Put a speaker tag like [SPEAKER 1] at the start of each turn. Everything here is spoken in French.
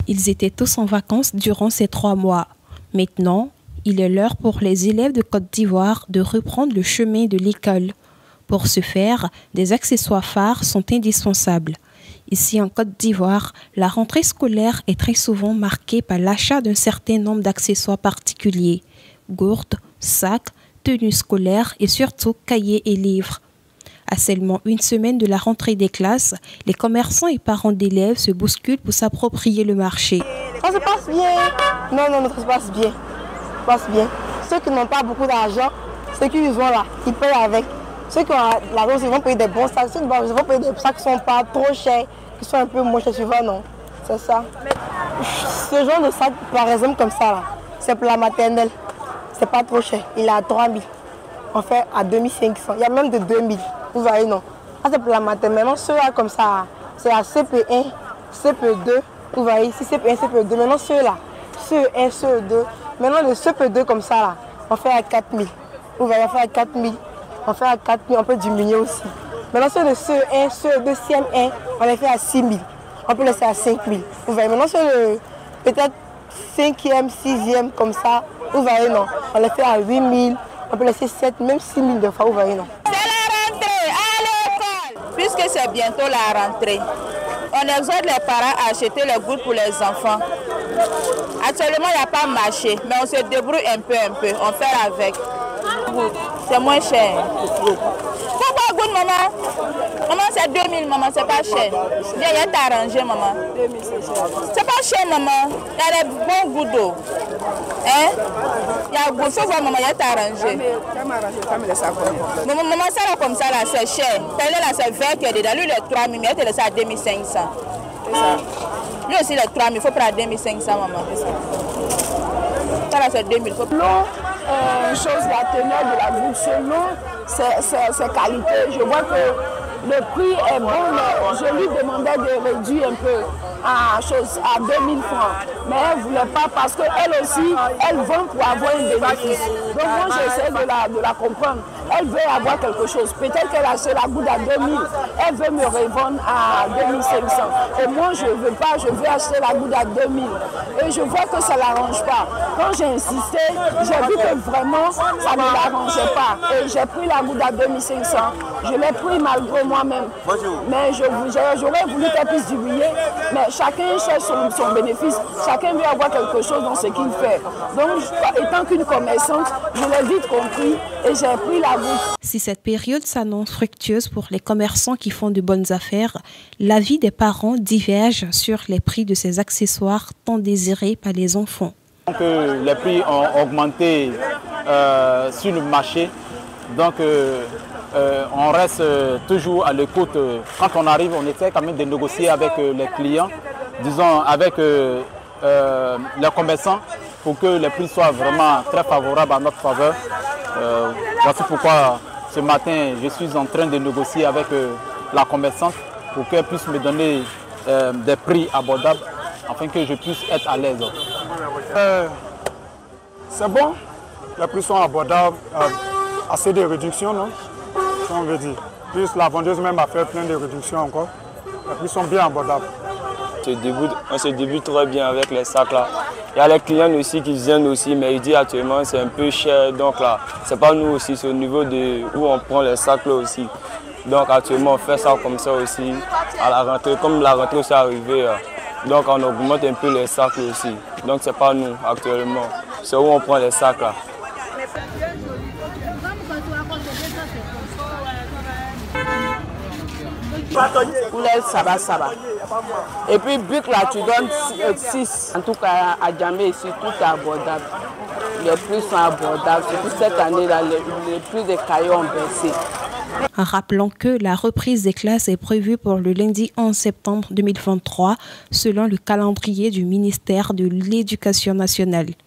[SPEAKER 1] Ils étaient tous en vacances durant ces 3 mois. Maintenant, il est l'heure pour les élèves de Côte d'Ivoire de reprendre le chemin de l'école. Pour ce faire, des accessoires phares sont indispensables. Ici en Côte d'Ivoire, la rentrée scolaire est très souvent marquée par l'achat d'un certain nombre d'accessoires particuliers. Gourdes, sacs, tenues scolaires et surtout cahiers et livres. À seulement une semaine de la rentrée des classes, les commerçants et parents d'élèves se bousculent pour s'approprier le marché.
[SPEAKER 2] Ça se passe bien. Non, ça se passe bien. Ça se passe bien. Ceux qui n'ont pas beaucoup d'argent, ceux qui vont là, ils payent avec. Ceux qui ont l'argent, ils vont payer des bons sacs. Ceux qui vont payer des sacs qui ne sont pas trop chers, qui sont un peu moins chers, tu vois, non. C'est ça. Ce genre de sac, par exemple, comme ça, là, c'est pour la maternelle. C'est pas trop cher. Il est à 3 000. On fait à 2500. Il y a même de 2000. Vous voyez, non. Ça, c'est pour la maternelle. Maintenant, ceux-là, comme ça, c'est à CP1, CP2. Vous voyez, ici, CP1, CP2. Maintenant, ceux-là, CE1, CE2. Maintenant, le CP2, comme ça, là, on fait à 4000. Vous voyez, on fait à 4000. On fait à 4000, on peut diminuer aussi. Maintenant, ceux de CE1, CE2, CM1, on les fait à 6000. On peut laisser à 5000. Vous voyez, maintenant, ceux de peut-être 5e, 6e, comme ça, vous voyez, non. On les fait à 8000. On peut laisser 7, même 6000 de fois, vous voyez, non.
[SPEAKER 3] C'est la rentrée à l'école. Puisque c'est bientôt la rentrée, on exhorte les parents à acheter les goûts pour les enfants. Actuellement, il n'y a pas marché, mais on se débrouille un peu. On fait avec. C'est moins cher. Pourquoi goût, maman? Maman, c'est 2000, maman, c'est pas cher. Viens, il y a t'arranger, maman. C'est pas cher, maman. Il y a des bons goûts d'eau. Hein? Il y a goût, faut voir, maman, il y a t'arranger. Maman, ça là, comme ça, là, c'est cher. Celle-là, c'est 20 qui est dedans. Lui, il est 3000, mais il te laisse à 2500. Lui aussi, il est 3000, il faut prendre 2500, maman. Ça là, c'est 2000.
[SPEAKER 4] Chose, la teneur de la goutte, selon ses qualités. Je vois que le prix est bon, mais je lui demandais de réduire un peu à 2000 francs. Mais elle ne voulait pas parce qu'elle aussi, elle vend pour avoir un bénéfice. Donc moi, j'essaie de la comprendre. Elle veut avoir quelque chose. Peut-être qu'elle a acheté la goutte à 2000. Elle veut me revendre à 2500. Et moi, je ne veux pas. Je veux acheter la goutte à 2000. Et je vois que ça ne l'arrange pas. Quand j'ai insisté, j'ai vu que vraiment, ça ne l'arrangeait pas. Et j'ai pris la goutte à 2500. Je l'ai pris malgré moi-même. Mais j'aurais voulu qu'elle puisse diminuer. Mais chacun cherche son bénéfice. Chacun veut avoir quelque chose dans ce qu'il fait. Donc, étant qu'une commerçante, je l'ai vite compris et j'ai pris la goutte.
[SPEAKER 1] Si cette période s'annonce fructueuse pour les commerçants qui font de bonnes affaires, l'avis des parents diverge sur les prix de ces accessoires tant désirés par les enfants.
[SPEAKER 5] Donc, les prix ont augmenté sur le marché. Donc, on reste toujours à l'écoute. Quand on arrive, on essaie quand même de négocier avec les clients, disons avec les commerçants, pour que les prix soient vraiment très favorables à notre faveur. Voici pourquoi ce matin, je suis en train de négocier avec la commerçante pour qu'elle puisse me donner des prix abordables afin que je puisse être à l'aise.
[SPEAKER 6] C'est bon, les prix sont abordables, assez de réductions, non? On veut dire. Plus la vendeuse même a fait plein de réductions encore. Les prix sont bien abordables.
[SPEAKER 7] On se débute très bien avec les sacs là. Il y a les clients aussi qui viennent aussi, mais ils disent actuellement c'est un peu cher. Donc là, c'est pas nous aussi, c'est au niveau de où on prend les sacs là aussi. Donc actuellement on fait ça comme ça aussi à la rentrée. Comme la rentrée aussi est arrivée, donc on augmente un peu les sacs là aussi. Donc c'est pas nous actuellement, c'est où on prend les sacs là.
[SPEAKER 3] Poulet, ça va. Et puis, Bic, là, tu donnes 6. En tout cas, à Djamé, ici, tout est abordable. Les prix sont abordables. Surtout cette année-là, les prix des cailloux ont baissé.
[SPEAKER 1] En rappelant que la reprise des classes est prévue pour le lundi 11 septembre 2023, selon le calendrier du ministère de l'Éducation nationale.